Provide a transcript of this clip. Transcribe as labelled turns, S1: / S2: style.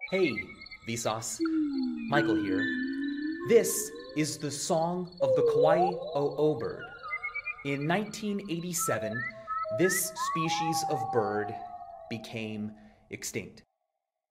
S1: Hey, Vsauce. Michael here. This is the song of the Kauai-o bird. In 1987, this species of bird became extinct.